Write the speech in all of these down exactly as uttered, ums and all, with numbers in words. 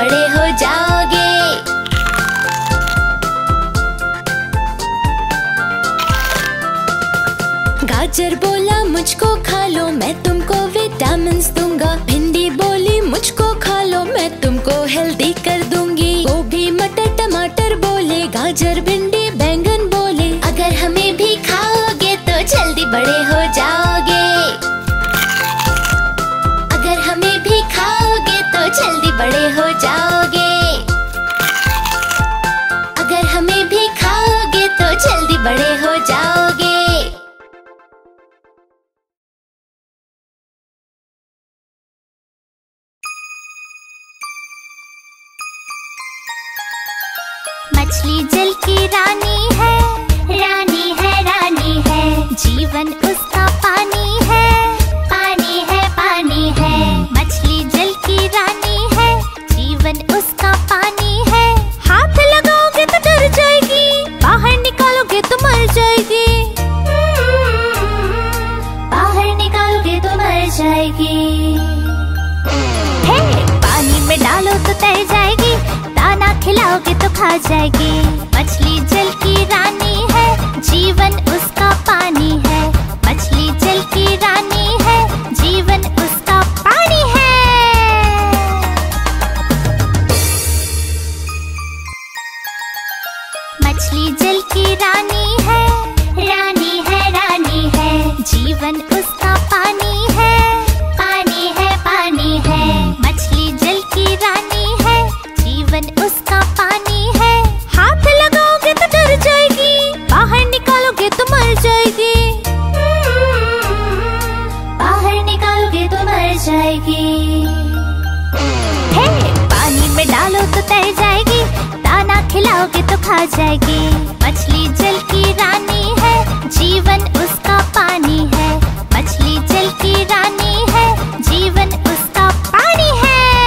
बड़े हो जाओगे। गाजर बोला मुझको खा लो, मैं तुमको विटामिन्स दूंगा। भिंडी बोली मुझको खा लो, मैं तुमको हेल्दी कर दूंगी। गोभी मटर टमाटर बोले, गाजर भिंडी बैंगन बोले, अगर हमें भी खाओगे तो जल्दी बड़े हो जाओगे। अगर हमें भी खाओगे तो जल्दी बड़े हो जाओगे। अगर हमें भी खाओगे तो जल्दी बड़े हो जाओगे। मछली जल की रानी है, रानी है रानी है, जीवन उसका पानी है, पानी है पानी है। मछली जल की रानी है, जीवन उसका पानी है। हाथ लगाओगे तो डर जाएगी, बाहर निकालोगे तो मर जाएगी। बाहर निकालोगे तो मर जाएगी। हे, पानी में डालो तो तैर जाएगी, दाना खिलाओगे तो खा जाएगी। मछली जल की रानी है, जीवन उसका पानी है। मछली जल की रानी है, जीवन उसका पानी है। मछली जल की रानी है, रानी है रानी है, जीवन उसका पानी है, पानी है पानी है। मछली जल की रानी है, जीवन उसका पानी है। हाथ लगाओगे तो डर जाएगी, बाहर निकालोगे तो मर जाएगी। बाहर निकालोगे तो मर जाएगी। हे, पानी में डालो तो तैर जाएगी, दाना खिलाओगे तो खा जाएगी। मछली जल की रानी है, जीवन उसका पानी है। मछली जल की रानी है, जीवन उसका पानी है।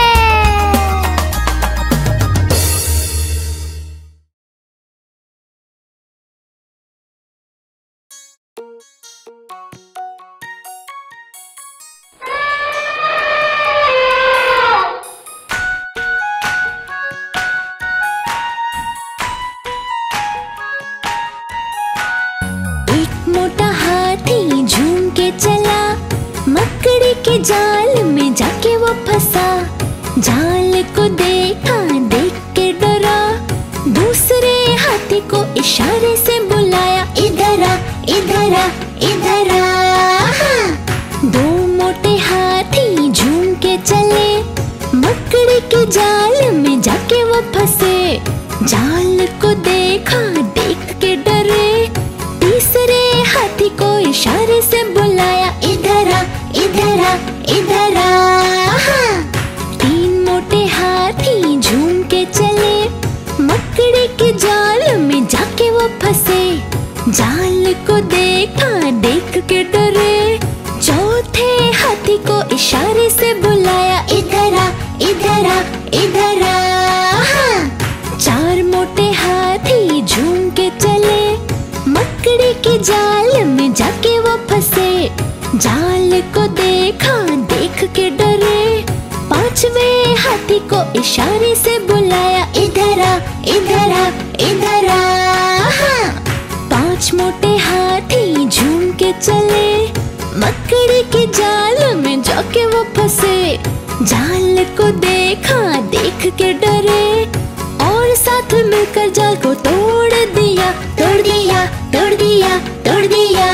मोटा हाथी झूम के चला, मकड़ी के जाल में जाके वो फंसा। जाल को देखा, देख के डरा, दूसरे हाथी को इशारे से बुलाया, इधर आ इधर आ इधर आ। दो मोटे हाथी झूम के चले, मकड़ी के जाल में जाके वो फंसे। जाल को देखा, देख के डरे, तीसरे हाथी को इशारे से बुलाया, इधर आ इधर आ इधर आ। तीन मोटे हाथी झूम के चले, मकड़ी के जाल में जाके वो फंसे। जाल को देखा, देख के डरे, चौथे हाथी को इशारे से बुलाया, इधर आ इधर आ इधर आ। चार मोटे हाथी झूम के चले, मकड़ी के जाल में जाके वो फंसे। जाल को देखा, देख के डरे, पांचवे हाथी को इशारे से बुलाया, इधर आ इधर आ इधर आ। पांच मोटे हाथी झूम के चले, मकड़ी के जाल में जाके वो फंसे। जाल को देखा, देख के डरे, और साथ मिलकर जाल को तोड़ दिया तोड़ दिया तोड़ दिया तोड़ दिया।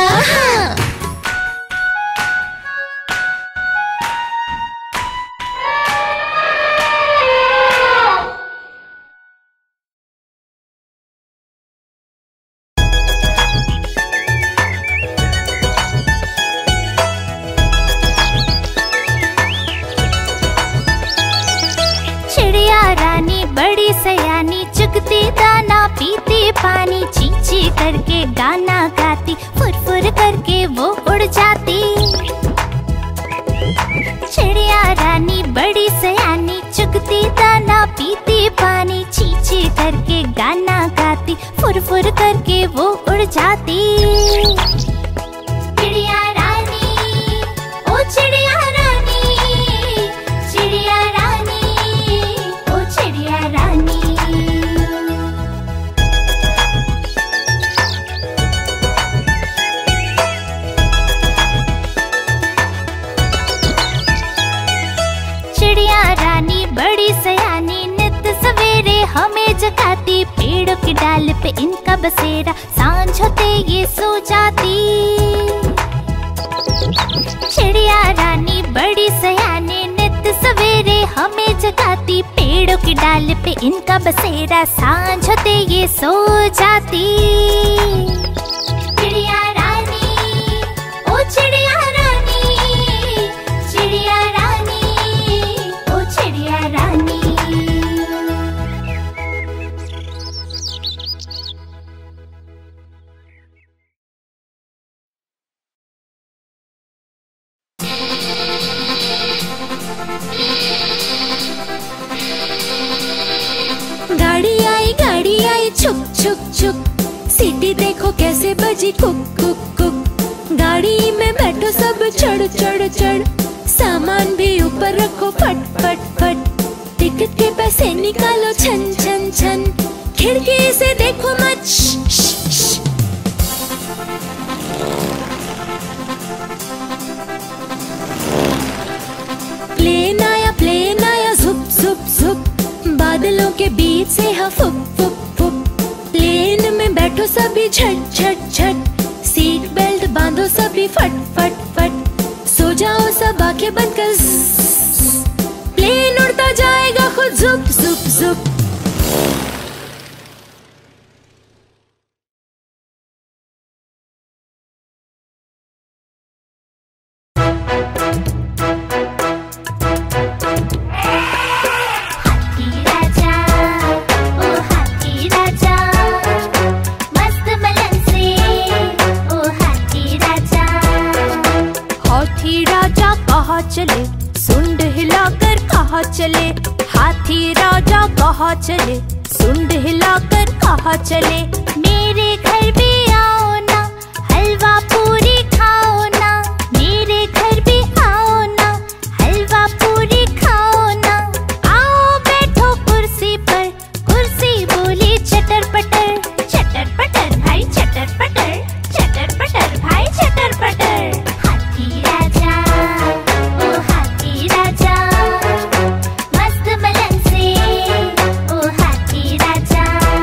चिड़िया रानी बड़ी सयानी, चुगती दाना पीती पानी, चींची करके गाना गाती, फुर फुर करके वो उड़ जाती। चिड़िया रानी बड़ी सयानी, चुगती दाना पीती पानी, चींची करके गाना गाती, फुर फुर करके वो उड़ जाती। चिड़िया रानी, ओ चिड़िया रानी, चिड़िया रानी, की डाल पे इनका बसेरा, सांझ होते ये सो जाती। चिड़िया रानी बड़ी सयानी, नित सवेरे हमें जगाती। पेड़ों की डाल पे इनका बसेरा, सांझ होते ये सो जाती। चिड़िया रानी, ओ चिड़िया रानी, चिड़िया रानी, ओ चिड़िया रानी। गाड़ी आई गाड़ी आई छुक छुक छुक, सीटी देखो कैसे बजी कुक कुक कुक। गाड़ी में बैठो सब चढ़ चढ़ चढ़, सामान भी ऊपर रखो फट फट फट। टिकट के पैसे निकालो छन छन छन, खिड़की से देखो मत श, श, श। प्लेन आया प्लेन आया झुप झुप झुप, बादलों के बीच से हाँ फुक फुक फुक। प्लेन में बैठो सभी झट झट झट, सीट बेल्ट बांधो सभी फट फट फट। सो जाओ सब आंखें बंद कर, प्लेन उड़ता जाएगा खुद झुप झुप झुप। चले सुंड हिलाकर कहाँ चले, हाथी राजा कहाँ चले, सुंड हिलाकर कहाँ चले। मेरे घर भी आओ ना, हलवा पूरी खाओ ना। मेरे घर भी आओ ना, हलवा पूरी खाओ ना। आओ बैठो कुर्सी पर, कुर्सी बोली चटर पटर, चटर पटर भाई चटर पटर, चटर पटर भाई चटर पटर। हाथी राजा, ओ हाथी राजा, मस्त बलन से, ओ हाथी राजा।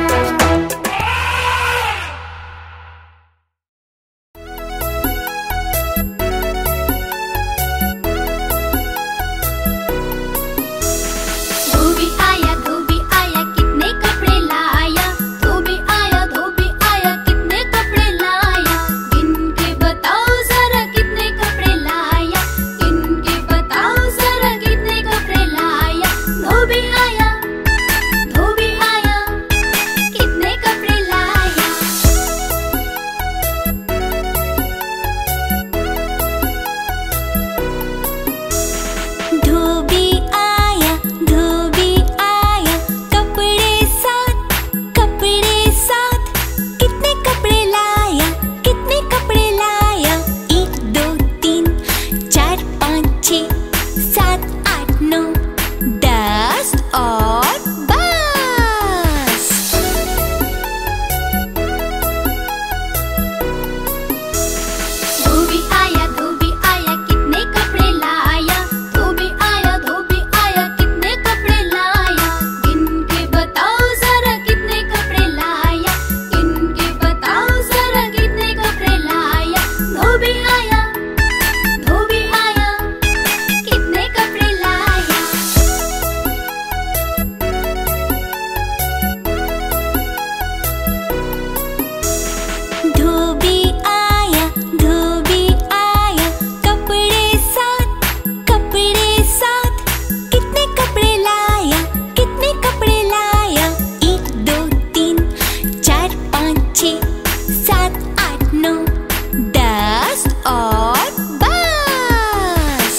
धोबी आया धोबी आया कितने कपड़े लाया, धोबी आया धोबी आया कितने कपड़े लाया। गिन के बताओ जरा कितने कपड़े लाया, गिन के बताओ जरा कितने कपड़े लाया। धोबी आया धोबी आया कितने कपड़े लाया। धोबी आया धोबी आया, कपड़े साथ कपड़े साथ। कितने कपड़े लाया कितने कपड़े लाया। एक दो तीन चार पाँच छः सात आठ नौ दस और बस। धोबी आया धोबी आया कितने कपड़े लाया, धोबी आया धोबी आया कितने कपड़े लाया। गिन के बताओ जरा कितने कपड़े लाया, गिन के बताओ जरा कितने कपड़े लाया। धोबी आया धोबी आया कितने कपड़े लाया। धोबी आया धोबी आया, कपड़े साथ कपड़े साथ। कितने कपड़े लाया कितने कपड़े लाया। एक दो तीन चार पाँच छः सात आठ नौ दस और बस।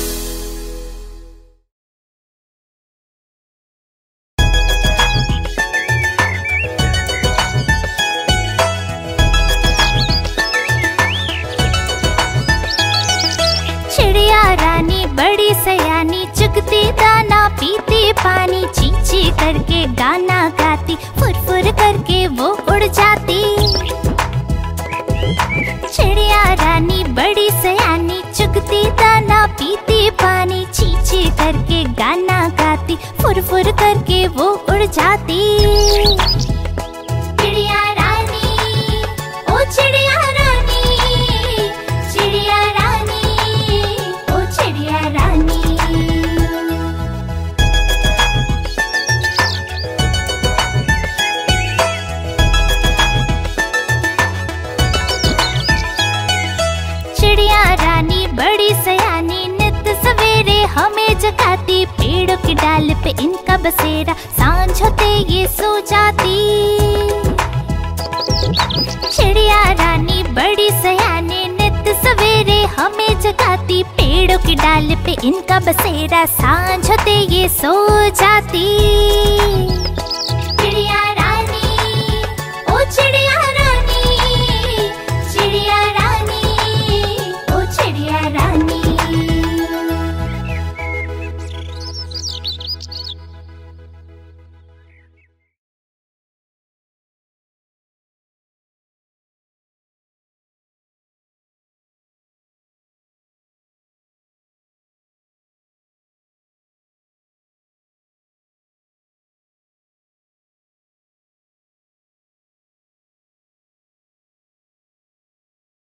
चिड़िया रानी बड़ी सयानी, चुगती दाना पीती पानी। ची ची करके गाना गाती, फुर फुर करके वो उड़ जाती। चिड़िया रानी बड़ी सयानी, चुगती दाना पीती पानी। ची ची करके गाना गाती, फुर फुर करके वो उड़ जाती। जगाती, पेड़ों की डाल पे इनका बसेरा, सांझ होते ये सो जाती। चिड़िया रानी बड़ी सयानी, नित सवेरे हमें जगाती, पेड़ों की डाल पे इनका बसेरा, सांझ होते ये सो जाती।